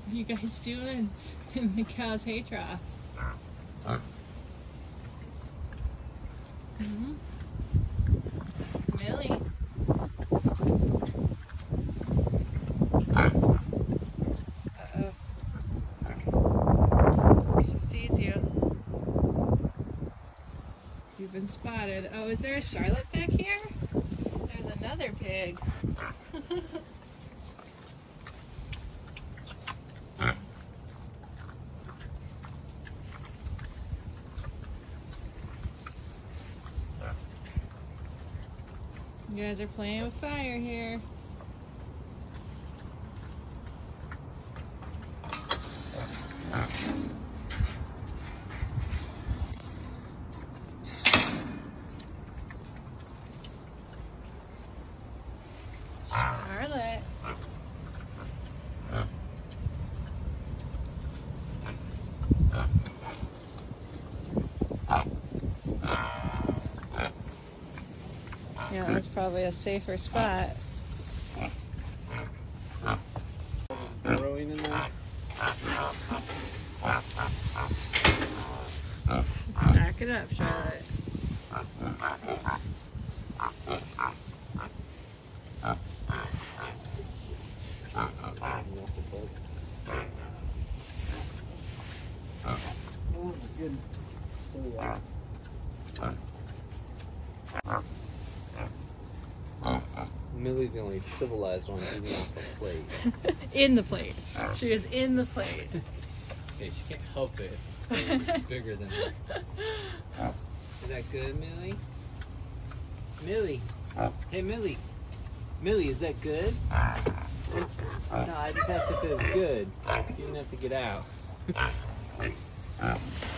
What are you guys doing in the cow's hay trough? Millie. Uh-oh. She sees you. You've been spotted. Oh, is there a Charlotte back here? There's another pig. You guys are playing with fire here. Charlotte. Yeah, that's probably a safer spot. Burrowing in there. Back it up, Charlotte. Millie's the only civilized one eating off a plate. In the plate. She is in the plate. Okay, she can't help it. It's bigger than her. Is that good, Millie? Millie. Hey, Millie. Millie, is that good? No, I just asked if it was good. You didn't have to get out.